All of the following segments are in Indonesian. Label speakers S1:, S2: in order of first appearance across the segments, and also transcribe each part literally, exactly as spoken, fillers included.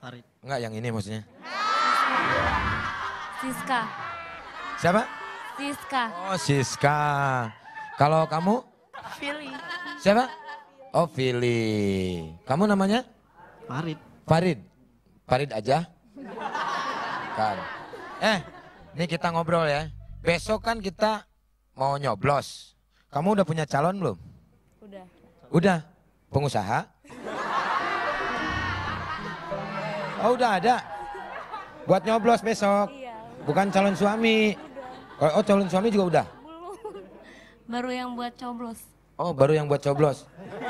S1: Farid.
S2: Enggak, yang ini maksudnya.
S3: Siska.
S2: Siapa?
S3: Siska.
S2: Oh, Siska. Kalau kamu?
S3: Fili.
S2: Siapa? Oh, Fili. Kamu namanya?
S1: Farid.
S2: Farid. Farid aja? Kan. Eh, ini kita ngobrol ya. Besok kan kita mau nyoblos. Kamu udah punya calon belum?
S3: Udah.
S2: Udah. Pengusaha? Oh, udah ada. Buat nyoblos besok.
S3: Iya.
S2: Bukan calon suami.
S3: Udah.
S2: Oh, calon suami juga udah.
S3: Belum. Baru yang buat coblos.
S2: Oh, baru yang buat coblos.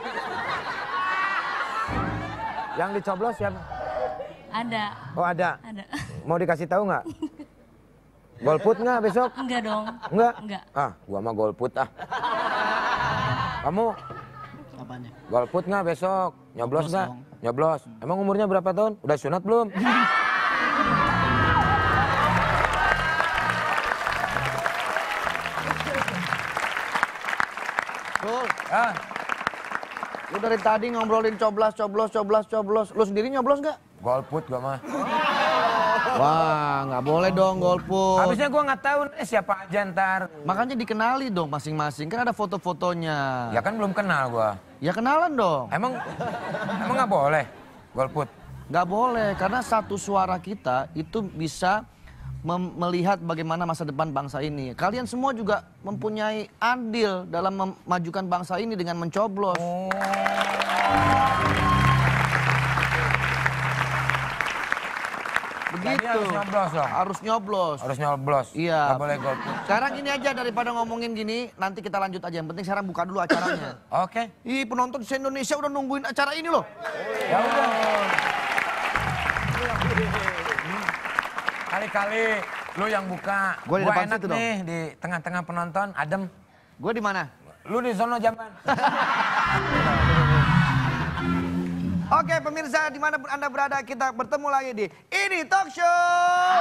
S2: Yang dicoblos siapa?
S3: Ada.
S2: Oh, ada.
S3: Ada.
S2: Mau dikasih tahu nggak? Golput nggak besok?
S3: Enggak dong.
S2: Enggak?
S3: Enggak.
S2: Ah, gua mah golput ah. Kamu
S1: Apanya?
S2: golput nggak besok? Nyoblos
S1: Nyoblos
S2: nggak?
S1: dong.
S2: Nyoblos. Emang umurnya berapa tahun? Udah sunat belum?
S4: Sul,
S2: Ah,
S4: lu dari tadi ngobrolin coblos, coblos, coblos, coblos. Lu sendiri nyoblos nggak?
S2: golput gua mah.
S4: Wah, nggak boleh dong golput.
S2: Habisnya gua nggak tahu eh, siapa aja ntar.
S4: Makanya dikenali dong masing-masing. Kan ada foto-fotonya.
S2: Ya kan belum kenal gua.
S4: Ya kenalan dong.
S2: Emang emang nggak boleh golput?
S4: Nggak boleh, karena satu suara kita itu bisa mem- melihat bagaimana masa depan bangsa ini. Kalian semua juga mempunyai andil dalam memajukan bangsa ini dengan mencoblos. Begitu.
S2: Jadi harus nyoblos dong?
S4: Harus nyoblos.
S2: Harus nyoblos.
S4: Iya.
S2: Nggak boleh golput.
S4: Sekarang ini aja daripada ngomongin gini, nanti kita lanjut aja. Yang penting sekarang buka dulu acaranya.
S2: Oke.
S4: Ih, penonton di Indonesia udah nungguin acara ini loh.
S2: Ya udah. Kali-kali lu yang buka.
S4: Gua di depan
S2: enak
S4: situ dong.
S2: nih di tengah-tengah penonton, adem.
S4: Gue di mana?
S2: Lu di sono jamban.
S4: Oke pemirsa, dimanapun Anda berada, kita bertemu lagi di Ini Talk Show.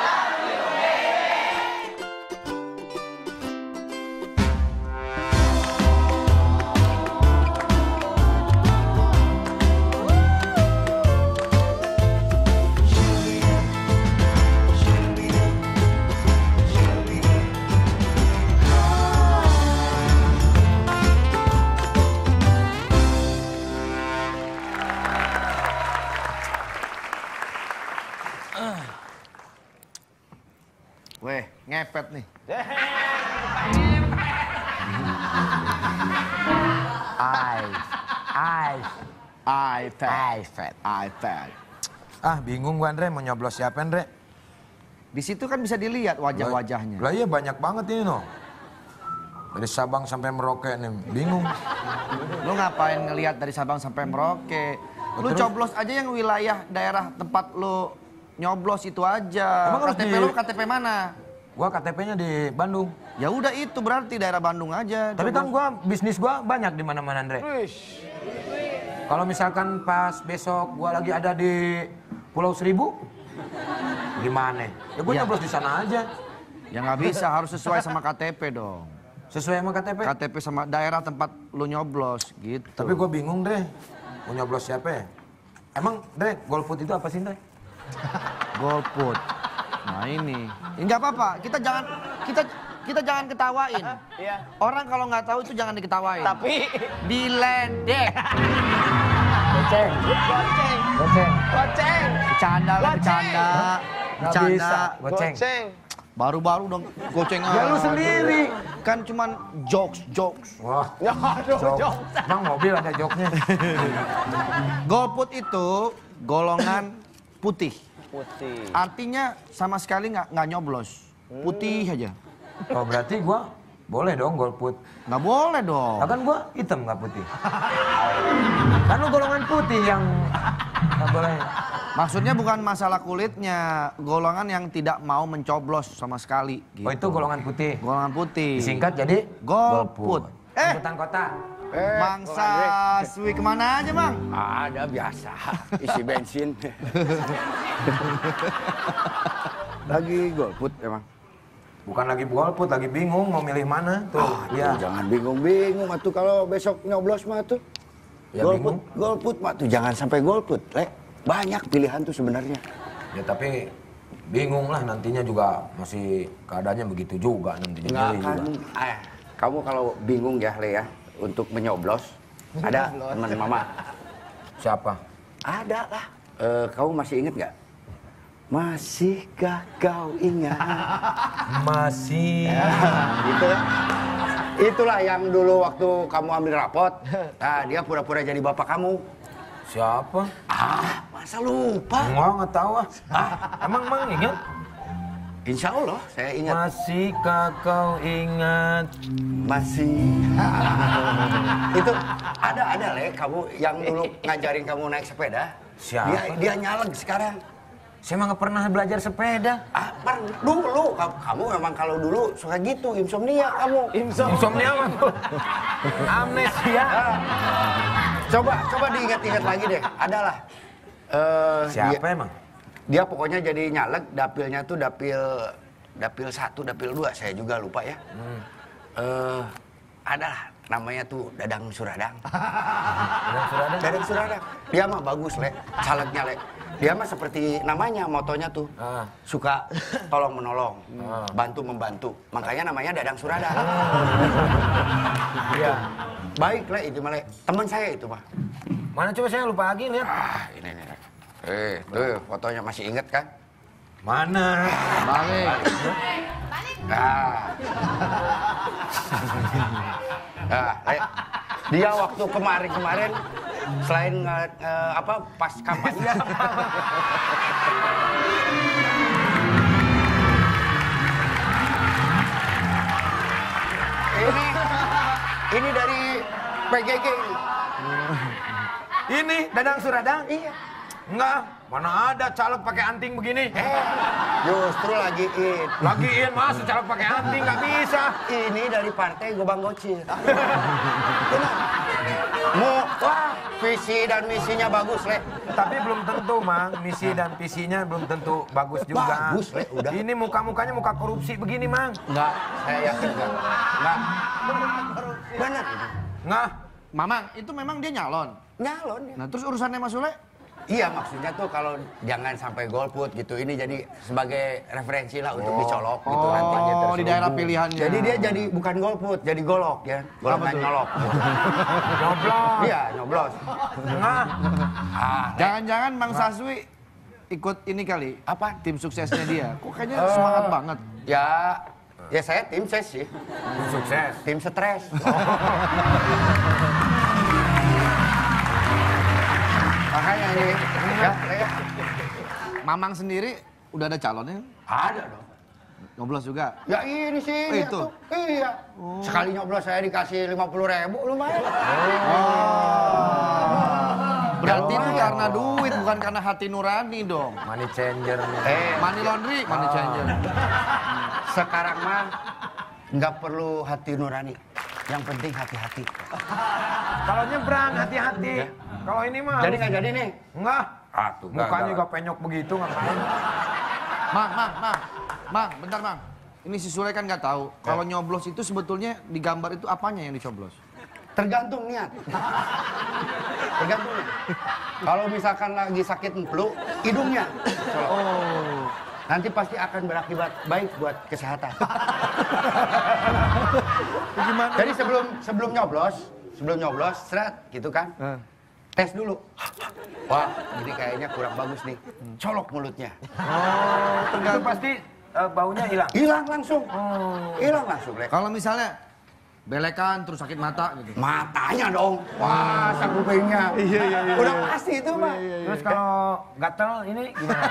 S4: Weh, ngepet nih.
S2: Ice. Ice.
S4: iPad. iPad. iPad.
S2: Ah, bingung gua Andre mau nyoblos siapa Andre?
S4: Di situ kan bisa dilihat wajah-wajahnya.
S2: Lah iya banyak banget ini no. Dari Sabang sampai Merauke nih, bingung.
S4: Lu ngapain ngelihat dari Sabang sampai Merauke? Lu
S2: Terus?
S4: coblos aja yang wilayah daerah tempat lu nyoblos itu aja.
S2: Emang harus
S4: K T P
S2: di-
S4: lu K T P mana?
S2: Gua K T P-nya di Bandung.
S4: Ya udah itu berarti daerah Bandung aja.
S2: Tapi kan
S4: coblos.
S2: gua bisnis gua banyak di mana-mana Andre. Kalau misalkan pas besok gua lagi ada di Pulau Seribu, gimana? Ya gua
S4: Ya.
S2: nyoblos di sana aja.
S4: Ya nggak bisa, harus sesuai sama K T P dong.
S2: Sesuai sama K T P.
S4: K T P sama daerah tempat lu nyoblos gitu.
S2: Tapi gua bingung Dre, mau nyoblos siapa ya? Emang Dre, golput itu apa sih Dre?
S4: golput. Nah ini, nggak apa-apa. Kita jangan kita kita jangan ketawain. Orang kalau nggak tahu itu jangan diketawain.
S5: Tapi
S4: diledek.
S2: Goceng.
S5: goceng,
S2: Goceng.
S5: goceng,
S4: Bercanda lah, bercanda.
S2: Nggak
S4: Bercanda.
S2: bisa, goceng.
S5: goceng.
S4: Baru-baru dong goceng
S2: Ya lu
S4: aja.
S2: sendiri.
S4: Kan cuman jokes, jokes.
S2: Wah,
S5: Ya aduh,
S2: jok.
S5: jok.
S2: Emang mobil ada joknya.
S4: Golput itu golongan putih.
S5: Putih.
S4: Artinya sama sekali nggak nggak nyoblos. Putih aja.
S2: Oh berarti gua boleh dong golput.
S4: Nggak boleh dong.
S2: Nah, kan gua hitam nggak putih. Kan lu golongan putih yang nggak boleh.
S4: Maksudnya bukan masalah kulitnya, golongan yang tidak mau mencoblos sama sekali. Gitu.
S2: Oh itu golongan putih.
S4: Golongan putih.
S2: Disingkat jadi
S4: Golput. Eh,
S2: Angkutan kota.
S5: Eh,
S4: Mangsa Sui kemana aja bang?
S5: Ada biasa, isi bensin. Lagi golput emang.
S2: Bukan lagi golput, lagi bingung mau milih mana tuh.
S5: Ah,
S2: Iya.
S5: tuh, jangan bingung-bingung atuh kalau besok nyoblos mah tuh.
S2: Ya,
S5: golput,
S2: bingung.
S5: golput mah tuh jangan sampai golput, Le. Banyak pilihan tuh sebenarnya.
S2: Ya tapi bingung lah nantinya juga masih keadaannya begitu juga nantinya.
S5: Nggak
S2: Milih
S5: akan.
S2: juga.
S5: Eh, kamu kalau bingung ya Le ya untuk menyoblos, ada teman mama.
S2: Siapa?
S5: Ada lah. Eh, kamu masih inget nggak? Masihkah kau ingat?
S2: Masih.
S5: Ya, gitu ya. Itulah yang dulu waktu kamu ambil rapot. Nah, dia pura-pura jadi bapak kamu.
S2: Siapa?
S5: Ah, masa lupa?
S2: Enggak, nggak tahu ah. Emang emang ingat?
S5: Insya Allah saya ingat.
S2: Masihkah kau ingat?
S5: Masih. Itu ada ada Le, kamu yang dulu ngajarin kamu naik sepeda.
S2: Siapa?
S5: Dia dia nyaleg sekarang.
S2: Saya emang nggak pernah belajar sepeda.
S5: Ah, per, dulu kamu, kamu memang kalau dulu suka gitu insomnia kamu.
S2: Insomnia apa tuh? Amnesia.
S5: Ah. Coba coba diingat-ingat lagi deh. Adalah. Eh,
S2: Siapa
S5: dia,
S2: emang?
S5: Dia pokoknya jadi nyaleg, dapilnya tuh dapil dapil satu, dapil dua, saya juga lupa ya. Hmm. Eh, adalah namanya tuh Dadang Suradang.
S2: Dadang Suradang?
S5: Dadang Suradang. Dia mah bagus, Le. Calegnya, Le. Dia mah seperti namanya, motonya tuh.
S2: Ah.
S5: Suka tolong menolong,
S2: Ah.
S5: bantu membantu. Makanya namanya Dadang Suradang.
S2: Iya.
S5: Baik, Le, itu mah, Le. Teman saya itu mah.
S2: Mana coba saya lupa lagi lihat.
S5: Ah, ini nih. Eh, tuh fotonya masih inget kan?
S2: Mana?
S4: Balik.
S5: Nah. Nah, Le, dia waktu kemarin-kemarin selain nge, eh, apa pas kampanye ini ini dari P G G ini.
S2: Ini Dadang Suradang?
S5: Iya.
S2: Enggak, mana ada caleg pakai anting begini?
S5: Eh, justru lagi in.
S2: Lagiin masa caleg pakai anting nggak bisa.
S5: Ini dari partai Gobang Gocil. Benar. Mau, wah, visi dan misinya bagus, Le.
S2: Tapi belum tentu, Mang. Misi dan visinya belum tentu bagus juga.
S5: Bagus, Le, udah.
S2: Ini muka-mukanya muka korupsi begini, Mang.
S5: Enggak, saya yakin enggak. Enggak. Benar.
S2: Enggak.
S4: Mamang, itu memang dia nyalon.
S5: Nyalon ya.
S4: Nah terus urusannya Mas Sule?
S5: Iya, maksudnya tuh kalau jangan sampai golput gitu. Ini jadi sebagai referensi lah untuk dicolok gitu
S4: Oh,
S5: nanti.
S4: di daerah pilihannya.
S5: Jadi dia jadi bukan golput, jadi golok ya. Golongan nyolok.
S2: Nyoblos.
S5: Iya, nyoblos.
S2: Enggak.
S5: Ah,
S4: Jangan-jangan Mang Saswi ikut ini kali,
S5: apa?
S4: tim suksesnya dia. Kok kayaknya semangat banget.
S5: Ya, ya saya tim ses sih.
S2: Sukses.
S5: Tim stres. Makanya ini, ya, ya.
S4: Mamang sendiri udah ada calonnya?
S5: Ada dong.
S4: Nyoblos juga?
S5: Ya ini sih.
S4: Oh,
S5: ini
S4: itu?
S5: tuh. Iya. Sekali nyoblos saya dikasih lima puluh ribu, lumayan.
S4: Berarti itu
S5: lumayan.
S4: karena duit, bukan karena hati nurani dong.
S2: Money changer.
S5: Eh,
S4: Money laundry, money changer.
S5: sekarang mah nggak perlu hati nurani. Yang penting hati-hati.
S2: Kalau nyebrang hati-hati. Kalau ini mah
S5: Jadi
S2: harus-
S5: nggak jadi nih?
S2: Enggak.
S5: Ah, tuh,
S2: Mukanya
S5: gagal.
S2: juga penyok begitu ngapain?
S4: Mang, mang, mang. Mang, bentar mang. Ini si Sule kan nggak tahu. Kalau nyoblos itu sebetulnya di gambar itu apanya yang dicoblos?
S5: Tergantung niat. Tergantung. Kalau misalkan lagi sakit flu, hidungnya.
S4: Oh.
S5: Nanti pasti akan berakibat baik buat kesehatan.
S4: Gimana?
S5: Jadi sebelum sebelum nyoblos, sebelum nyoblos, seret gitu kan.
S4: Eh.
S5: Tes dulu. Wah, ini kayaknya kurang bagus nih. Colok mulutnya.
S2: Oh, itu pasti eh, baunya hilang.
S5: Hilang langsung. Hilang langsung, Le.
S4: Kalau misalnya belekan terus sakit mata gitu.
S5: Matanya dong. Wah, sak kupingnya.
S4: Iya, iya, iya.
S5: Udah pasti itu, Pak.
S2: Terus kalau gatel ini gimana?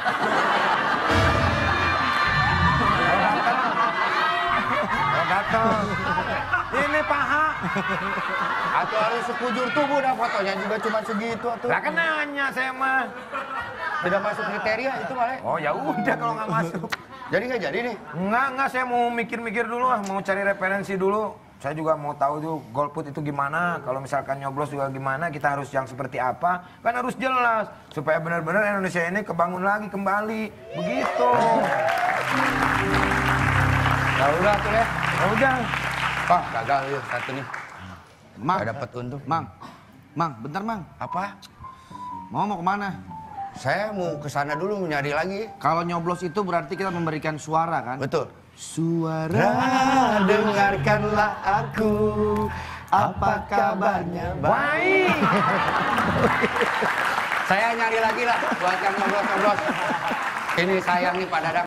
S2: Kalau gatel. Kalau gatel. Ini paha.
S5: Atau harus sekujur tubuh dah fotonya juga cuma segitu atuh.
S2: Lah kan nanya saya mah.
S5: Tidak masuk kriteria itu, Pak. Le.
S2: Oh ya udah kalau nggak masuk.
S5: Jadi nggak jadi nih.
S2: Enggak, enggak, saya mau mikir-mikir dulu ah, mau cari referensi dulu. Saya juga mau tahu tuh golput itu gimana, kalau misalkan nyoblos juga gimana, kita harus yang seperti apa, kan harus jelas. Supaya benar-benar Indonesia ini kebangun lagi, kembali, begitu.
S5: Ya udah tuh, Le.
S2: Ya udah.
S5: Pak, gagal yuk satu nih.
S4: Mang,
S5: Nggak dapet untung.
S4: Mang, Mang, bentar Mang.
S5: Apa?
S4: Mau mau kemana?
S5: Saya mau ke sana dulu nyari lagi.
S4: Kalau nyoblos itu berarti kita memberikan suara kan?
S5: Betul.
S4: Suara
S5: dengarkanlah aku. Apa kabarnya? Baik. Saya nyari lagi lah buat yang nyoblos-nyoblos. Ini sayang nih Pak Dadang.